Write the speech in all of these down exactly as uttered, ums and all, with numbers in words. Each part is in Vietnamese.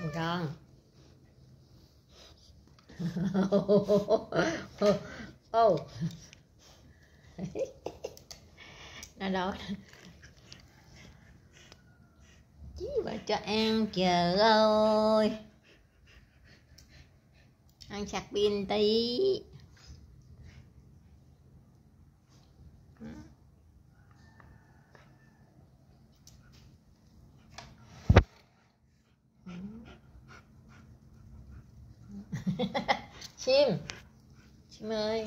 con. Ô nó đó chí bà cho ăn chờ ơi, ăn sạc pin tí. Chim chim ơi.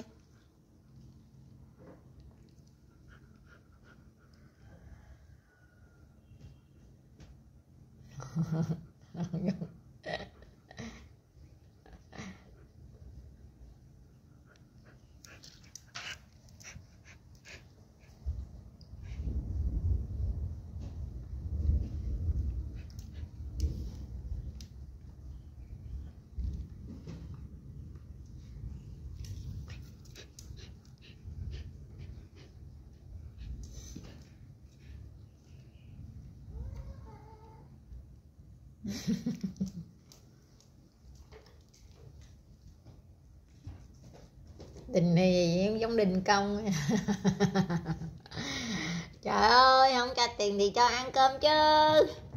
Đình này cũng giống đình công. Trời ơi, không trả tiền thì cho ăn cơm chứ.